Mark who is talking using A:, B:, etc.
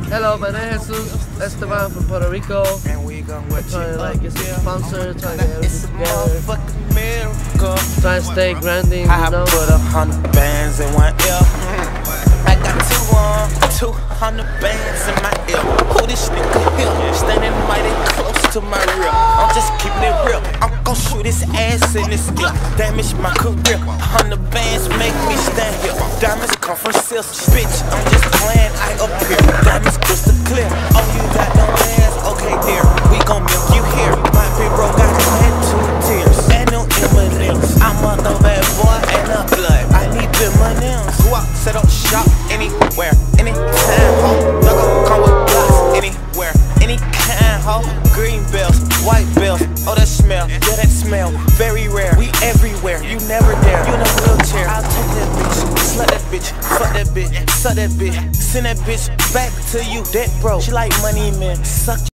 A: Hello, my name is Jesus Esteban from Puerto Rico. We're trying to get some sponsors, trying to get everything together. Trying to stay grinding,
B: I put 100 bands in one ear. I got 200 bands in my ear. Who this nigga here? Standing mighty close to my rear. I'm just keeping it real. I'm gon' shoot his ass in his ear. Damage my career. 100 bands make me stand here. Diamonds come from silk. Bitch, I'm just playing, I appear. Diamonds crystal clear. Oh, you got no ass? Okay, dear. We gon' milk you here. My big bro got 2 tears. And no M&M's. I'm a the bad boy and a blood. I need M&M's. Go out, set up shop anywhere, anytime, ho. Duggo come with blocks anywhere, any kind, ho. Green bells, white bells, oh that smell, yeah that smell, very rare. We everywhere, you never dare. You in a wheelchair, I'll take that bitch, slut that bitch, fuck that bitch, suck that bitch, send that bitch back to you, dead bro. She like money, man, suck.